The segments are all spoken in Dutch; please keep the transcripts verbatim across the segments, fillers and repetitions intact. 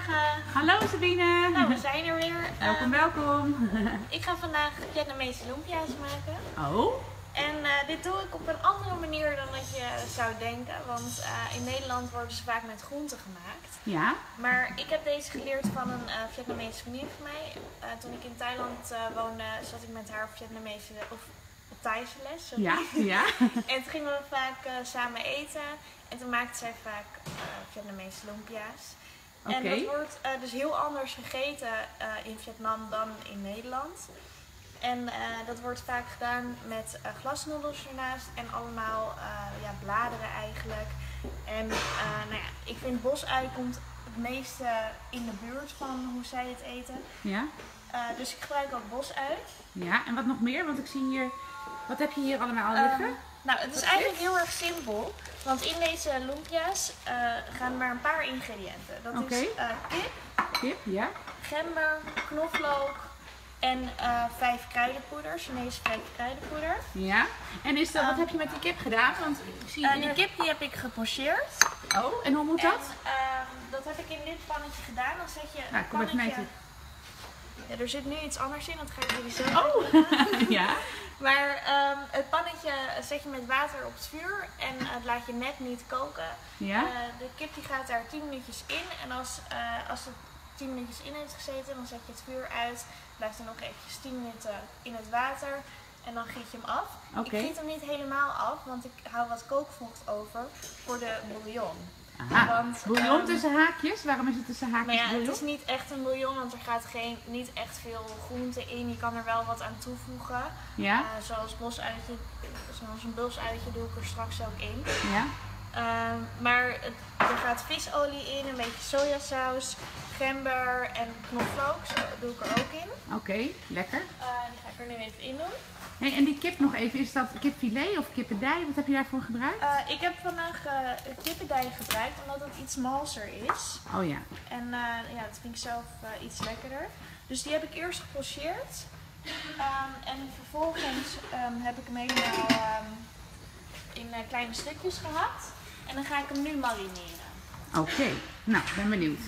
Goedemorgen. Hallo Sabine. Nou, we zijn er weer. Welkom, Uh, welkom. Ik ga vandaag Vietnamese lumpia's maken. Oh. En uh, dit doe ik op een andere manier dan dat je zou denken. Want uh, in Nederland worden ze vaak met groenten gemaakt. Ja. Maar ik heb deze geleerd van een uh, Vietnamese vriendin van mij. Uh, toen ik in Thailand uh, woonde, zat ik met haar op Vietnamese of op Thaise les. Sorry. Ja, ja. En toen gingen we vaak uh, samen eten. En toen maakte zij vaak uh, Vietnamese lumpia's. Okay. En dat wordt uh, dus heel anders gegeten uh, in Vietnam dan in Nederland. En uh, dat wordt vaak gedaan met uh, glasnoedels ernaast en allemaal uh, ja, bladeren eigenlijk. En uh, nou ja, ik vind bosui komt het meeste in de buurt van hoe zij het eten. Ja. Uh, dus ik gebruik ook bosui. Ja, en wat nog meer? Want ik zie hier, wat heb je hier allemaal liggen? Um, nou, het is wat eigenlijk is? heel erg simpel. Want in deze lumpia's uh, gaan maar een paar ingrediënten. Dat Okay. is uh, kip, Kip, ja. gember, knoflook en uh, vijf kruidenpoeder, Chinese vijf kruidenpoeder. Ja. En is dat, Um, wat heb je met die kip gedaan? Want ik zie uh, hier... die kip die heb ik gepocheerd. Oh, en hoe moet En, dat? uh, dat heb ik in dit pannetje gedaan. Dan zet je Nou, het kom even mee pannetje... Ja, er zit nu iets anders in, dat ga ik jullie zo Oh, ja. Maar um, het pannetje zet je met water op het vuur en uh, het laat je net niet koken. Ja. Uh, de kip die gaat daar tien minuutjes in en als, uh, als het tien minuutjes in heeft gezeten, dan zet je het vuur uit. Blijft er nog eventjes tien minuten in het water en dan giet je hem af. Okay. Ik giet hem niet helemaal af, want ik hou wat kookvocht over voor de bouillon. Aha. Want, bouillon um, tussen haakjes? Waarom is het tussen haakjes nou ja, bouillon? het is niet echt een bouillon, want er gaat geen, niet echt veel groente in. Je kan er wel wat aan toevoegen. Ja. Uh, zoals bosuitje, zoals een bosuitje doe ik er straks ook in. Ja. Uh, maar het, er gaat visolie in, een beetje sojasaus, gember en knoflook. Zo doe ik er ook in. Oké, okay, lekker. Uh, die ga ik er nu even in doen. Hey, en die kip nog even, is dat kipfilet of kippendij? Wat heb je daarvoor gebruikt? Uh, ik heb vandaag uh, kippendij gebruikt, omdat het iets malser is. Oh ja. En uh, ja, dat vind ik zelf uh, iets lekkerder. Dus die heb ik eerst gepocheerd. Um, en vervolgens um, heb ik hem helemaal um, in uh, kleine stukjes gehakt. En dan ga ik hem nu marineren. Oké, okay. Nou, ben benieuwd.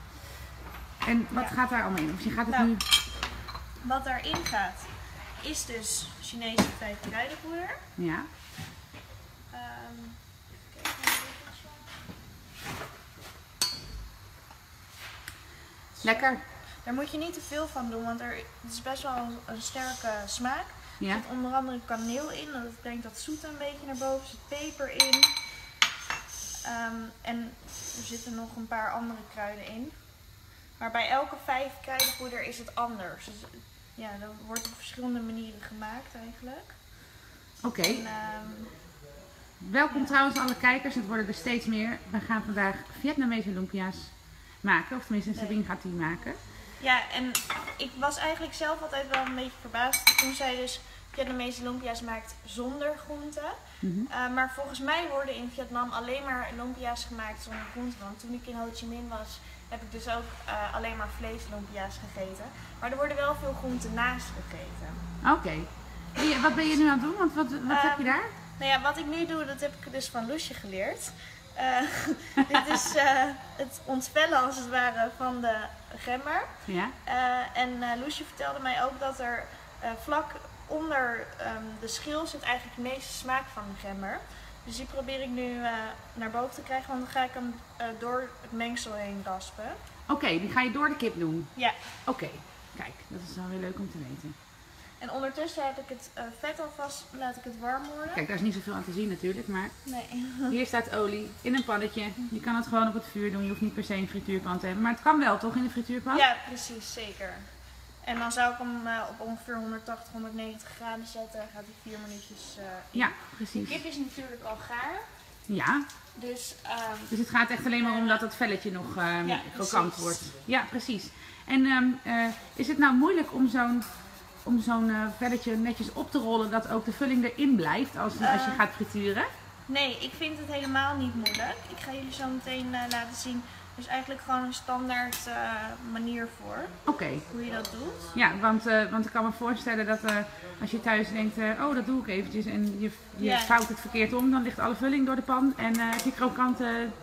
En wat ja. gaat daar allemaal in? Of je gaat het nou, nu... Wat daarin gaat, is dus Chinese vijf kruidenpoeder. Ja. Um, Lekker. Daar moet je niet te veel van doen, want er het is best wel een, een sterke smaak. Ja. Er zit onder andere kaneel in, dat brengt dat zoet een beetje naar boven. Er zit peper in. Um, en er zitten nog een paar andere kruiden in. Maar bij elke vijf kruidenpoeder is het anders. Dus ja, dat wordt op verschillende manieren gemaakt eigenlijk. Oké. Okay. Um, Welkom ja. trouwens alle kijkers, het worden er steeds meer. We gaan vandaag Vietnamese lumpia's maken, of tenminste Sabine nee. gaat die maken. Ja, en ik was eigenlijk zelf altijd wel een beetje verbaasd toen zij dus Vietnamese lumpia's maakt zonder groenten. Mm-hmm. uh, maar volgens mij worden in Vietnam alleen maar lumpia's gemaakt zonder groenten. Want toen ik in Ho Chi Minh was, heb ik dus ook uh, alleen maar vleeslumpia's gegeten. Maar er worden wel veel groenten naast gegeten. Oké. Okay. Wat ben je nu aan het doen? Want wat, wat uh, heb je daar? Nou ja, wat ik nu doe, dat heb ik dus van Loesje geleerd. Uh, dit is uh, het ontvellen als het ware van de gember. Ja. Uh, en uh, Loesje vertelde mij ook dat er uh, vlak onder um, de schil zit eigenlijk de meeste smaak van de gember. Dus die probeer ik nu uh, naar boven te krijgen, want dan ga ik hem uh, door het mengsel heen raspen. Oké, okay, die ga je door de kip doen? Ja. Oké, okay. Kijk, dat is wel weer leuk om te weten. En ondertussen heb ik het uh, vet alvast, laat ik het warm worden. Kijk, daar is niet zoveel aan te zien natuurlijk, maar nee. Hier staat olie in een pannetje. Je kan het gewoon op het vuur doen, je hoeft niet per se een frituurpan te hebben. Maar het kan wel toch in de frituurpan? Ja, precies, zeker. En dan zou ik hem uh, op ongeveer honderdtachtig, honderdnegentig graden zetten. Gaat hij vier minuutjes uh, in. Ja, precies. De kip is natuurlijk al gaar. Ja. Dus, um, dus het gaat echt alleen maar om dat het velletje nog um, ja, krokant wordt. Ja, precies. En um, uh, is het nou moeilijk om zo'n om zo'n uh, velletje netjes op te rollen, dat ook de vulling erin blijft als, uh, als je gaat frituren? Nee, ik vind het helemaal niet moeilijk. Ik ga jullie zo meteen uh, laten zien. Er is eigenlijk gewoon een standaard uh, manier voor. Oké. Okay. Hoe je dat doet. Ja, want, uh, want ik kan me voorstellen dat uh, als je thuis denkt, uh, oh dat doe ik eventjes en je, je ja. vouwt het verkeerd om, dan ligt alle vulling door de pan en uh, heb je krokante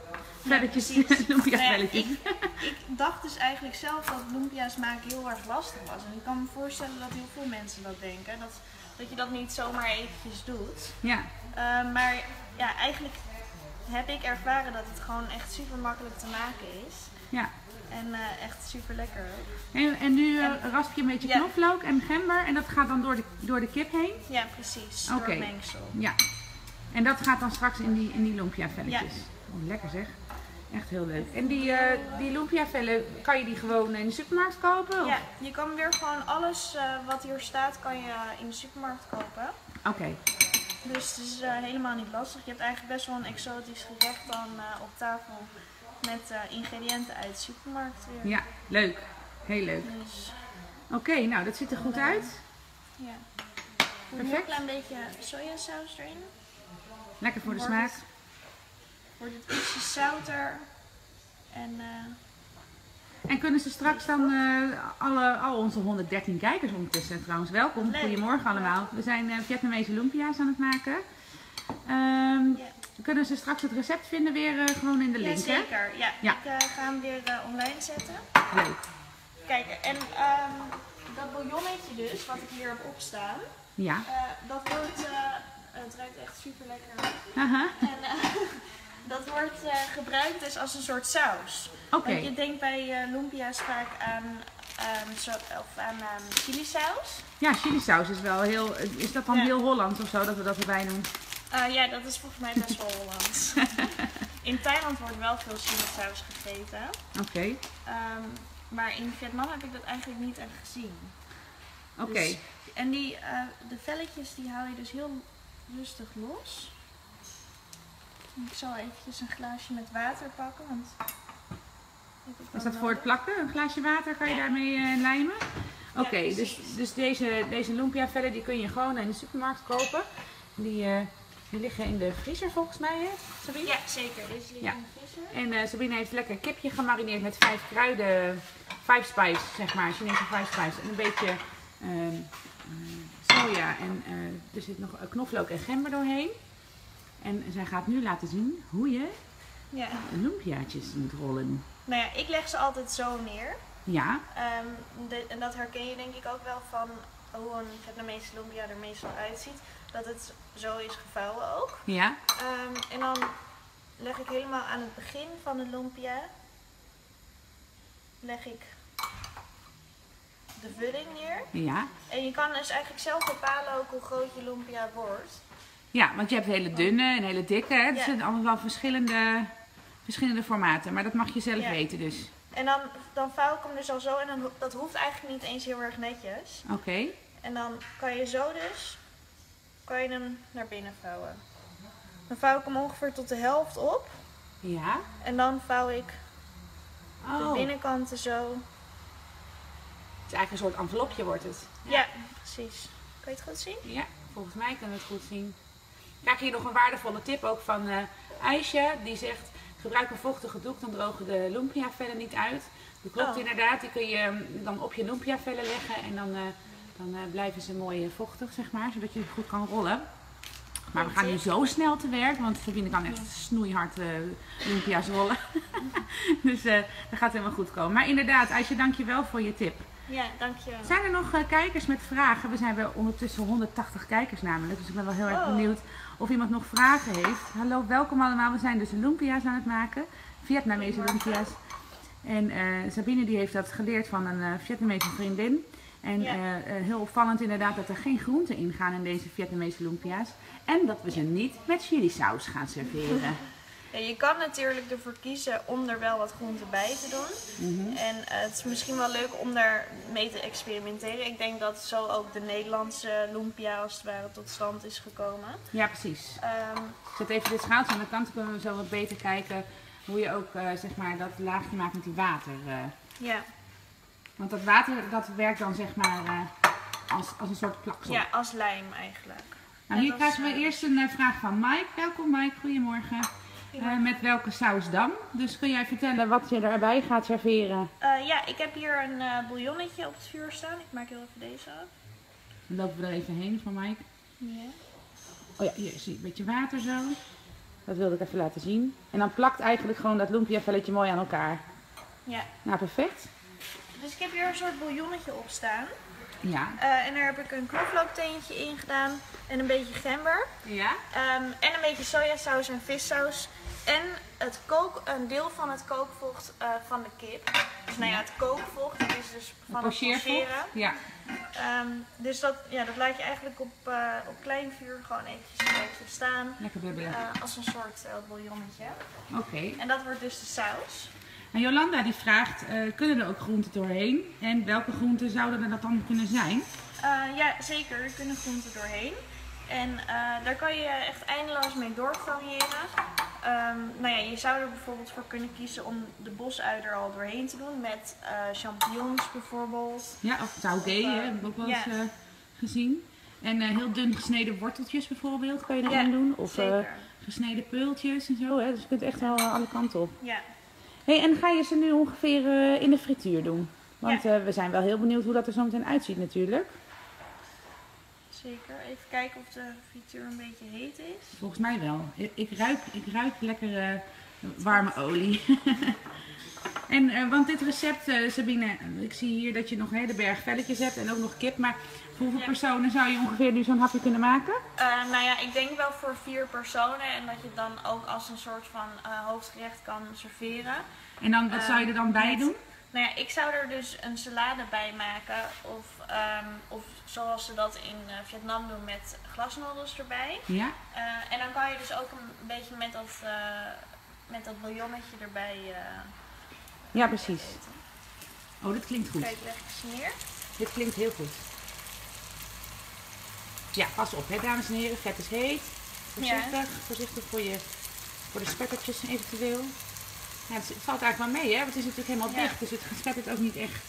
velletjes, Ja, precies. lumpia Nou ja, velletjes. ik, ik dacht dus eigenlijk zelf dat lumpia's maken heel erg lastig was. En ik kan me voorstellen dat heel veel mensen dat denken. Dat, dat je dat niet zomaar eventjes doet. Ja, Uh, maar ja, eigenlijk heb ik ervaren dat het gewoon echt super makkelijk te maken is. ja. En uh, echt super lekker. En, en nu uh, En- rasp je een beetje Ja. knoflook en gember en dat gaat dan door de, door de kip heen? Ja, precies. Oké. Door het mengsel. Ja. En dat gaat dan straks in die, in die lumpia velletjes. Ja. Oh, lekker zeg. Echt heel leuk. En die, uh, die lumpia vellen, kan je die gewoon in de supermarkt kopen? of- Ja, je kan weer gewoon alles uh, wat hier staat, kan je in de supermarkt kopen. Oké. Dus het is uh, helemaal niet lastig. Je hebt eigenlijk best wel een exotisch gerecht dan uh, op tafel met uh, ingrediënten uit de supermarkt weer. Ja, leuk. Heel leuk. Dus Oké, nou dat ziet er goed uit. ja. Doe een heel Perfect. klein beetje sojasaus erin. Lekker voor de Wordt smaak. het- Wordt het ietsje zouter. En uh, En kunnen ze straks dan uh, alle, al onze honderddertien kijkers ondertussen trouwens, welkom. Leuk. Goedemorgen allemaal. We zijn uh, Vietnamese lumpia's aan het maken. Um, ja. Kunnen ze straks het recept vinden weer uh, gewoon in de ja, link, hè? zeker. Ja, Ja. ik uh, ga hem weer uh, online zetten. Leuk. Kijk, en um, dat bouillonnetje dus, wat ik hier heb opstaan, Ja. uh, dat wordt, uh, het ruikt echt super lekker. Haha. En uh, dat wordt uh, gebruikt dus als een soort saus. Oké. Want je denkt bij uh, lumpia's vaak aan, um, zo, of aan um, chilisaus. Ja, chilisaus is wel heel... Is dat dan Ja. heel Hollands of zo, dat we dat erbij doen? Uh, ja, dat is volgens mij best wel Hollands. In Thailand wordt wel veel chilisaus gegeten. Oké. Um, maar in Vietnam heb ik dat eigenlijk niet echt gezien. Oké. Dus- en die, uh, de velletjes die haal je dus heel rustig los. Ik zal eventjes een glaasje met water pakken, want... heb ik Is wel dat voor het nodig. plakken? Een glaasje water kan je Ja. daarmee uh, lijmen? Oké, Ja, dus, precies. dus deze, deze lumpia vellen die kun je gewoon in de supermarkt kopen. Die, uh, die liggen in de vriezer volgens mij, hè Sabine? Ja, zeker. Deze ligt Ja. in de vriezer. En uh, Sabine heeft lekker kipje gemarineerd met vijf kruiden, vijf spice zeg maar, Chinese vijf spice. En een beetje uh, uh, soja en uh, er zit nog uh, knoflook en gember doorheen. En zij gaat nu laten zien hoe je Ja. lumpiaatjes moet rollen. Nou ja, ik leg ze altijd zo neer. Ja, Um, de, en dat herken je denk ik ook wel van hoe een Vietnamese lumpia er meestal uitziet. Dat het zo is gevouwen ook. ja, Um, en dan leg ik helemaal aan het begin van de lumpia, leg ik de vulling neer. ja. En je kan dus eigenlijk zelf bepalen ook hoe groot je lumpia wordt. Ja, want je hebt hele dunne en hele dikke. Hè? Het Ja. zijn allemaal wel verschillende, verschillende formaten. Maar dat mag je zelf Ja. weten dus. En dan, dan vouw ik hem dus al zo en dan, ho- dat hoeft eigenlijk niet eens heel erg netjes. Oké. En dan kan je zo dus, kan je hem naar binnen vouwen. Dan vouw ik hem ongeveer tot de helft op. Ja. En dan vouw ik de Oh, het binnenkanten zo. is eigenlijk een soort envelopje wordt het. Ja, precies. Kan je het goed zien? Ja, volgens mij kunnen we het goed zien. Ik krijg hier nog een waardevolle tip ook van uh, IJsje. Die zegt, gebruik een vochtige doek, dan drogen de lumpia vellen niet uit. Dat klopt Oh. inderdaad. Die kun je um, dan op je lumpia vellen leggen. En dan, uh, dan uh, blijven ze mooi uh, vochtig, zeg maar. Zodat je goed kan rollen. Maar we Goed gaan nu tip. zo snel te werk, want Sabine kan echt snoeihard uh, lumpia's rollen. Dus uh, dat gaat helemaal goed komen. Maar inderdaad, IJsje, dank je wel voor je tip. Ja, dankjewel. Zijn er nog uh, kijkers met vragen? We zijn wel ondertussen honderdtachtig kijkers namelijk, dus ik ben wel heel erg Oh. benieuwd of iemand nog vragen heeft. Hallo, welkom allemaal. We zijn dus lumpia's aan het maken, Vietnamese lumpia's. En uh, Sabine die heeft dat geleerd van een uh, Vietnamese vriendin. En Ja. uh, uh, heel opvallend inderdaad dat er geen groenten in gaan in deze Vietnamese lumpia's. En dat we ze niet met chilisaus gaan serveren. Ja, je kan natuurlijk ervoor kiezen om er wel wat groenten bij te doen. Mhm. En uh, het is misschien wel leuk om daar mee te experimenteren. Ik denk dat zo ook de Nederlandse lumpia als het ware tot stand is gekomen. Ja, precies. Um, Zet even dit schaaltje aan de kant, kunnen we zo wat beter kijken hoe je ook uh, zeg maar dat laagje maakt met die water. Uh. ja. Want dat water dat werkt dan zeg maar uh, als, als een soort plaksel. ja, als lijm eigenlijk. Nou, hier Net als, krijgen we uh, eerst een uh, vraag van Mike. Welkom Mike, goedemorgen. Uh, met welke saus dan? Dus kun jij vertellen wat je erbij gaat serveren? Uh, ja, ik heb hier een uh, bouillonnetje op het vuur staan. Ik maak heel even deze af. Dan lopen we er even heen van Mike. Ja. Oh ja, hier zie je een beetje water zo. Dat wilde ik even laten zien. En dan plakt eigenlijk gewoon dat lumpia velletje mooi aan elkaar. Ja. Nou, perfect. Dus ik heb hier een soort bouillonnetje op staan. Ja. Uh, en daar heb ik een knoflookteentje in gedaan en een beetje gember. Ja. Um, en een beetje sojasaus en vissaus. En het kook, een deel van het kookvocht uh, van de kip. Dus nou ja, het kookvocht, dat is dus van het pocheren. Ja. Um, dus dat, ja, dat laat je eigenlijk op, uh, op klein vuur gewoon eventjes een beetje staan. Lekker bubbelen. Uh, als een soort uh, bouillonnetje. Oké. Okay. En dat wordt dus de saus. En Jolanda die vraagt, uh, kunnen er ook groenten doorheen? En welke groenten zouden er dat dan kunnen zijn? Uh, ja, zeker. Er kunnen groenten doorheen. En uh, daar kan je echt eindeloos mee doorvariëren. Um, nou ja, je zou er bijvoorbeeld voor kunnen kiezen om de bosui er al doorheen te doen. Met uh, champignons bijvoorbeeld. Ja, of taugé, uh, heb ik ook wel eens ja. uh, gezien. En uh, heel dun gesneden worteltjes bijvoorbeeld kan je erin ja, doen. Of uh, gesneden peultjes en zo. Hè? Dus je kunt echt wel uh, alle kanten op. Ja. Hey, en ga je ze nu ongeveer uh, in de frituur doen? Want ja. uh, we zijn wel heel benieuwd hoe dat er zo meteen uitziet natuurlijk. Zeker. Even kijken of de frituur een beetje heet is. Volgens mij wel. Ik ruik, ik ruik lekker uh, warme olie. en, uh, want dit recept, uh, Sabine, ik zie hier dat je nog een hele berg velletjes hebt en ook nog kip. Maar voor hoeveel ja. personen zou je ongeveer nu zo'n hapje kunnen maken? Uh, nou ja, ik denk wel voor vier personen. En dat je het dan ook als een soort van uh, hoofdgerecht kan serveren. En dan, wat uh, zou je er dan bij met, doen? Nou ja, ik zou er dus een salade bij maken. Of, um, of zoals ze dat in uh, Vietnam doen met glasnoedels erbij. Ja. Uh, en dan kan je dus ook een beetje met dat, uh, met dat bouillonnetje erbij. Uh, ja, precies. Eten. Oh, dit klinkt goed. Kijk, leg eens neer. Dit klinkt heel goed. Ja, pas op, hè, dames en heren. Vet is heet. Voorzichtig. Ja. Voorzichtig voor, je, voor de spettertjes eventueel. Ja, het valt eigenlijk wel mee, hè? Want het is natuurlijk helemaal ja. dicht, dus het spettert ook niet echt.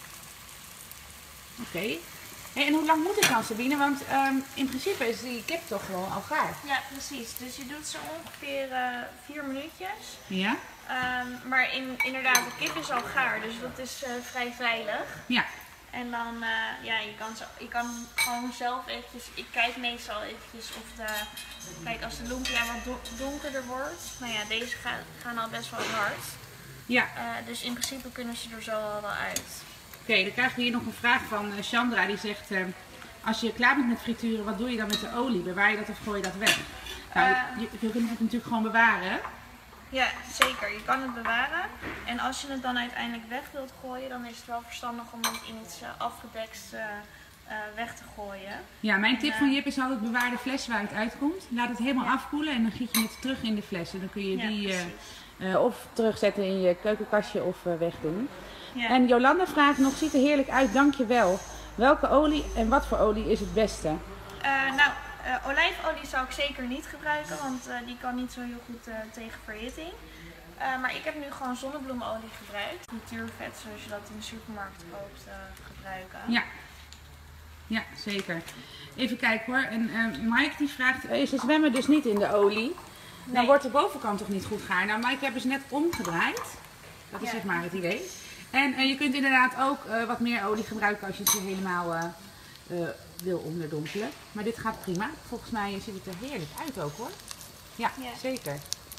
Oké. Okay. Hey, en hoe lang moet het dan, Sabine? Want um, in principe is die kip toch gewoon al gaar. Ja, precies. Dus je doet ze ongeveer uh, vier minuutjes. Ja. Um, maar in, inderdaad, de kip is al gaar, dus dat is uh, vrij veilig. Ja. En dan, uh, ja, je kan, zo, je kan gewoon zelf eventjes, ik kijk meestal eventjes of de, kijk als de lumpia wat do donkerder wordt. Nou ja, deze gaan, gaan al best wel hard. Ja. Uh, dus in principe kunnen ze er zo al wel uit. Oké, okay, dan krijgen we hier nog een vraag van uh, Chandra, die zegt, uh, als je klaar bent met frituren, wat doe je dan met de olie? Bewaar je dat of gooi je dat weg? Nou, uh, je, je kunt het natuurlijk gewoon bewaren, hè? Ja, zeker. Je kan het bewaren. En als je het dan uiteindelijk weg wilt gooien, dan is het wel verstandig om het in iets uh, afgedekt uh, uh, weg te gooien. Ja, mijn tip en, uh, van Jip is altijd bewaar de fles waar het uitkomt. Laat het helemaal ja. afkoelen en dan giet je het terug in de fles. En dan kun je ja, die uh, uh, of terugzetten in je keukenkastje of uh, wegdoen. Ja. En Jolanda vraagt nog, ziet er heerlijk uit, dankjewel. Welke olie en wat voor olie is het beste? Uh, nou, Uh, olijfolie zou ik zeker niet gebruiken, want uh, die kan niet zo heel goed uh, tegen verhitting. Uh, maar ik heb nu gewoon zonnebloemolie gebruikt. Natuurvet, zoals je dat in de supermarkt koopt, uh, gebruiken. Ja. Ja, zeker. Even kijken hoor. En uh, Mike die vraagt, uh, ze zwemmen dus niet in de olie. Nee. Dan wordt de bovenkant toch niet goed gaar. Nou, Mike hebben ze net omgedraaid. Dat is ja. zeg maar het idee. En uh, je kunt inderdaad ook uh, wat meer olie gebruiken als je het helemaal uh, uh, wil onderdompelen. Maar dit gaat prima. Volgens mij ziet het er heerlijk uit ook hoor. Ja, ja. zeker.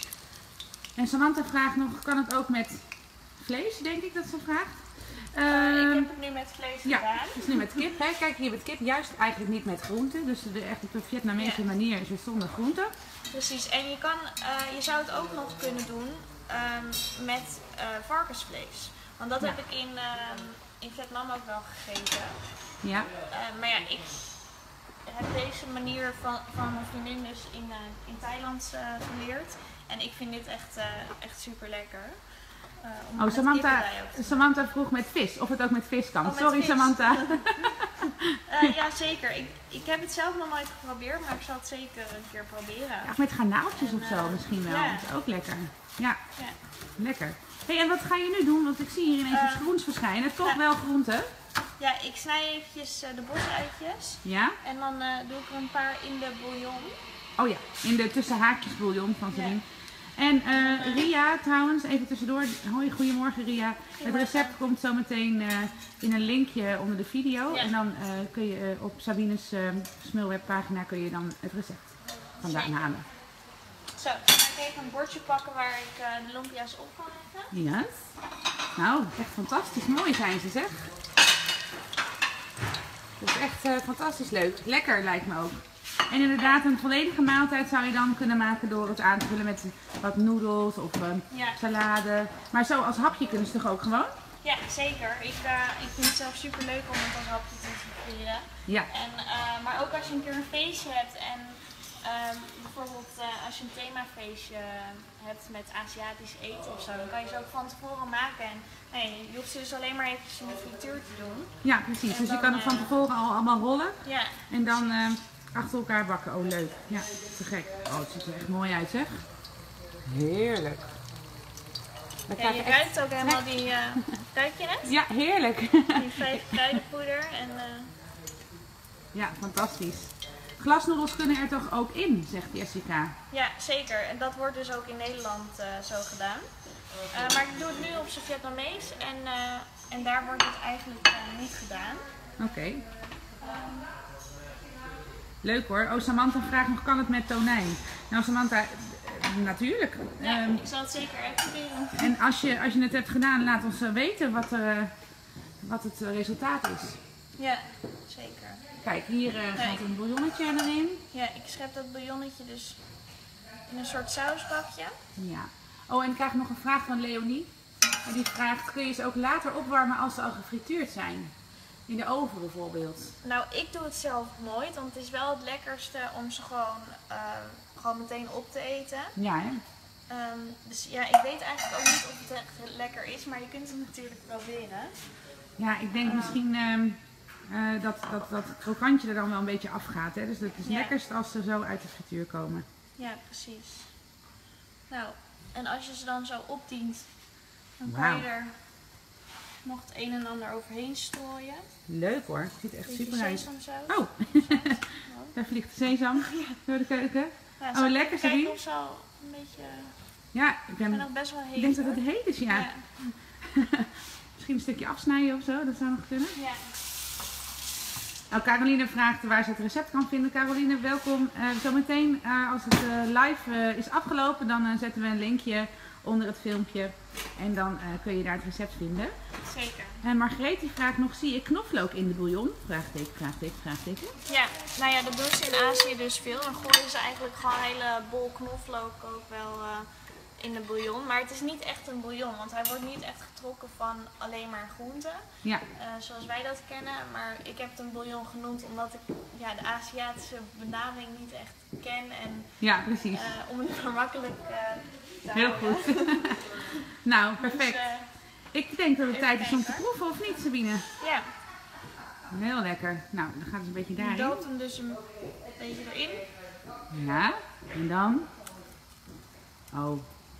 En Samantha vraagt nog, kan het ook met vlees, denk ik dat ze vraagt. Uh, uh, ik heb het nu met vlees ja, gedaan. Ja, dus nu met kip. Hè. Kijk, hier met kip juist eigenlijk niet met groenten. Dus de, echt op de Vietnamese ja. manier is het zonder groenten. Precies. En je, kan, uh, je zou het ook nog kunnen doen um, met uh, varkensvlees. Want dat ja. heb ik in, uh, in Vietnam ook wel gegeten. Ja. Uh, maar ja, ik heb deze manier van, van mijn vriendin dus in, uh, in Thailand uh, geleerd. En ik vind dit echt, uh, echt super lekker. Uh, oh, Samantha, Samantha vroeg met vis, of het ook met vis kan. Oh, Sorry vis. Samantha. uh, ja, zeker. Ik, ik heb het zelf nog nooit geprobeerd, maar ik zal het zeker een keer proberen. Ja, met garnaaltjes en, of zo uh, misschien wel. Ja. Dat is ook lekker. Ja, ja. lekker. Hey, en wat ga je nu doen? Want ik zie hier ineens iets uh, groens verschijnen. Toch uh, wel groenten? Ja, ik snij eventjes uh, de bosuitjes. Ja? En dan uh, doe ik er een paar in de bouillon. Oh ja, in de tussenhaakjes bouillon van Sabine. Ja. En uh, Ria trouwens, even tussendoor. Hoi, goedemorgen Ria. Het recept komt zo meteen uh, in een linkje onder de video. Ja. En dan uh, kun je uh, op Sabine's uh, Smulwebpagina kun je dan het recept vandaan halen. Zo, dan ga ik even een bordje pakken waar ik uh, de lumpia's op kan leggen. Ja. Nou, echt fantastisch mooi zijn ze, zeg. Dat is echt uh, fantastisch leuk. Lekker lijkt me ook. En inderdaad, een volledige maaltijd zou je dan kunnen maken door het aan te vullen met wat noedels of um, ja. salade. Maar zo als hapje kunnen ze toch ook gewoon? Ja, zeker. Ik, uh, ik vind het zelf super leuk om het als hapje te serveren. Ja. En, uh, maar ook als je een keer een feestje hebt en uh, bijvoorbeeld uh, als je een themafeestje hebt met Aziatisch eten of zo, dan kan je ze ook van tevoren maken. En nee, je hoeft ze dus alleen maar eventjes in de frituur te doen. Ja, precies. En dus dan, je kan het van tevoren al allemaal rollen. Ja. En dan uh, achter elkaar bakken. Oh, leuk. Ja, te gek. Oh, het ziet er echt mooi uit, zeg. Heerlijk. Ja, je ruikt ook helemaal die, uh, ruik je het? Ja, heerlijk. Die vijf kruidenpoeder en... Uh... Ja, fantastisch. Glasnoedels kunnen er toch ook in, zegt Jessica. Ja, zeker. En dat wordt dus ook in Nederland uh, zo gedaan. Uh, maar ik doe het nu op zijn Vietnamees en, uh, en daar wordt het eigenlijk uh, niet gedaan. Oké. Okay. Um... Leuk hoor. Oh, Samantha vraagt nog, kan het met tonijn? Nou Samantha, natuurlijk. Ja, um, ik zal het zeker uitproberen. En als je, als je het hebt gedaan, laat ons weten wat, uh, wat het resultaat is. Ja, zeker. Kijk, hier uh, nee. gaat een bouillonnetje erin. Ja, ik schep dat bouillonnetje dus in een soort sausbakje. Ja. Oh, en ik krijg nog een vraag van Leonie. En die vraagt, kun je ze ook later opwarmen als ze al gefrituurd zijn? In de oven bijvoorbeeld. Nou, ik doe het zelf nooit, want het is wel het lekkerste om ze gewoon, uh, gewoon meteen op te eten. Ja, hè? Um, dus ja, ik weet eigenlijk ook niet of het echt lekker is, maar je kunt het natuurlijk proberen. Ja, ik denk uh, misschien um, uh, dat, dat dat krokantje er dan wel een beetje afgaat. Hè? Dus het is ja. lekkerst als ze zo uit de frituur komen. Ja, precies. Nou, en als je ze dan zo opdient, dan wow. kan je er nog het een en ander overheen strooien. Leuk hoor, het ziet er echt beetje super uit. sesamsaus. Oh, daar vliegt de sesam ja. door de keuken. Ja, oh, lekker Sabine. Kijken of ze al een beetje... Ja, ik ben nog best wel heet. Ik denk dat het heet is, ja. ja. Misschien een stukje afsnijden of zo, dat zou nog kunnen. Ja. Nou, Caroline vraagt waar ze het recept kan vinden. Caroline, welkom. Uh, zometeen uh, als het uh, live uh, is afgelopen, dan uh, zetten we een linkje onder het filmpje. En dan uh, kun je daar het recept vinden. Zeker. En uh, Margreet die vraagt nog, zie je knoflook in de bouillon? Vraagteken, vraagteken, vraagteken. Ja, nou ja, dat doen ze in Azië dus veel. Dan gooien ze eigenlijk gewoon een hele bol knoflook ook wel uh, in de bouillon. Maar het is niet echt een bouillon, want hij wordt niet echt getrokken van alleen maar groenten. Ja. Uh, zoals wij dat kennen. Maar ik heb het een bouillon genoemd omdat ik ja, de Aziatische benaming niet echt ken. En, ja, precies. Uh, om het gemakkelijk uh, te Heel houden. goed. Nou, perfect. Dus, uh, ik denk dat het tijd is om te proeven, of niet Sabine? Ja. Heel lekker. Nou, dan gaat het een beetje daarin. Je doopt hem dus een beetje erin. Ja, en dan? Oh.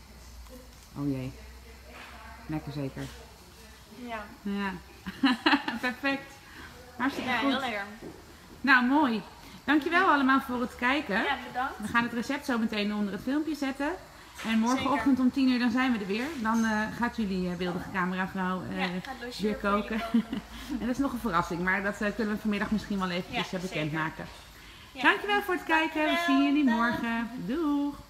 Oh jee. Lekker zeker. Ja. Ja. Perfect. Hartstikke ja, goed. heel lekker. Nou, mooi. Dankjewel allemaal voor het kijken. Ja, bedankt. We gaan het recept zo meteen onder het filmpje zetten. En morgenochtend Zeker. om tien uur dan zijn we er weer. Dan uh, gaat jullie uh, beeldige cameravrouw uh, ja, weer koken. En dat is nog een verrassing, maar dat uh, kunnen we vanmiddag misschien wel eventjes ja, bekendmaken. Ja. Dankjewel voor het kijken. Dankjewel. We zien jullie Dag. morgen. Doeg!